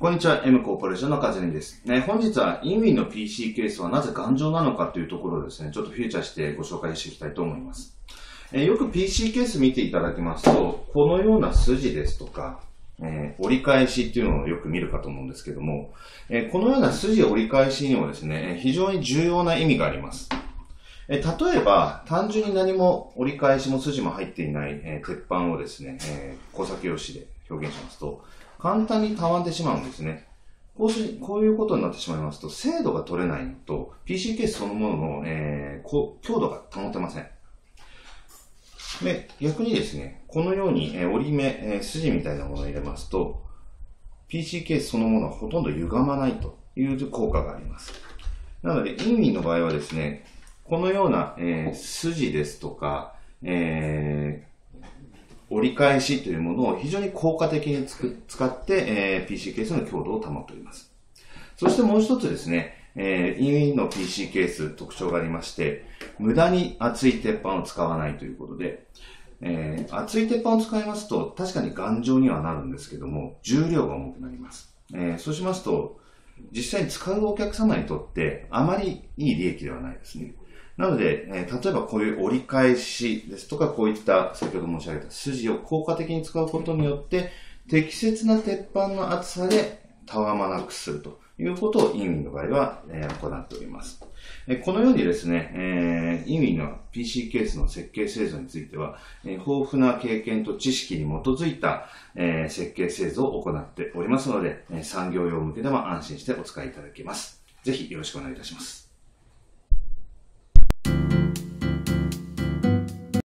こんにちは、M コーポレーションのカズリンです。本日はインウィンの PC ケースはなぜ頑丈なのかというところをですね、ちょっとフィーチャーしてご紹介していきたいと思います。よく PC ケース見ていただきますと、このような筋ですとか、折り返しっていうのをよく見るかと思うんですけども、このような筋折り返しにはですね、非常に重要な意味があります。例えば、単純に何も折り返しも筋も入っていない、鉄板をですね、工作用紙で表現しますと、簡単にたわんでしまうんですね。こういうことになってしまいますと、精度が取れないのと、PC ケースそのものの、強度が保てません。で、逆にですね、このように、折り目、筋みたいなものを入れますと、PC ケースそのものはほとんど歪まないという効果があります。なので、インウィンの場合はですね、このような、筋ですとか、折り返しというものを非常に効果的に使って、PC ケースの強度を保っております。そしてもう一つですね、インウィンの PC ケース特徴がありまして、無駄に厚い鉄板を使わないということで、厚い鉄板を使いますと確かに頑丈にはなるんですけども、重量が重くなります。そうしますと、実際に使うお客様にとってあまりいい利益ではないですね。なので、例えばこういう折り返しですとか、こういった先ほど申し上げた筋を効果的に使うことによって、適切な鉄板の厚さでたわまなくするということをインウィンの場合は、行っております。このようにですね、インウィンの PC ケースの設計製造については、豊富な経験と知識に基づいた、設計製造を行っておりますので、産業用向けでも安心してお使いいただけます。ぜひよろしくお願いいたします。